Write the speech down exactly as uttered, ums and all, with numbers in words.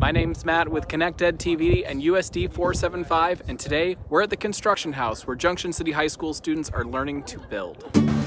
My name's Matt with ConnectEd T V and U S D four seventy-five, and today we're at the construction house where Junction City High School students are learning to build.